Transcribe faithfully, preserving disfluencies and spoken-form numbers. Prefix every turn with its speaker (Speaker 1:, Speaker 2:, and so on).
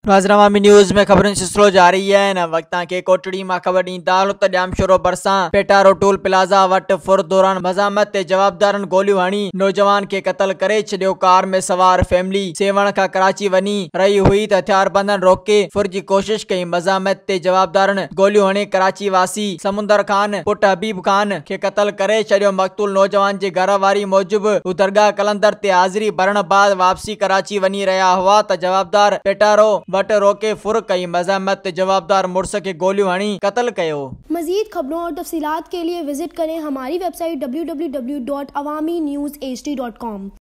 Speaker 1: नाज़रीन न्यूज़ में खबरों सिलसिलो जारी है। न वक्त के कोटड़ी में खबर ॾींदाल त ॼामशोरो भरिसां पेटारो टोल प्लाज़ा वट फुर दौरान मज़ामत ते जवाबदारन गोलियूं हणी नौजवान के कत्ल करे छॾियो। कार में सवार फैमिली सेवण का कराची वञी रही हुई त हथियारबंदन रोके फुर जी कोशिश कई। मज़ामत ते जवाबदारन गोलियूं हणी कराची वासी समुंदर खान पुट हबीब खान के कत्ल करे छॾियो। मक़तूल नौजवान जे घर वारी मूजिब हू दरगाह कलंदर ते हाज़िरी भरण बाद वापसी कराची वञी रहा हुआ त जवाबदार पेटारो वट रोके फुर कई। मज़ामत ते जवाबदार मुर्स के गोलियों हणी कत्ल कयो।
Speaker 2: मज़ीद खबरों और तफसीलात के लिए विजिट करें हमारी website W W W dot Awami news H D dot com.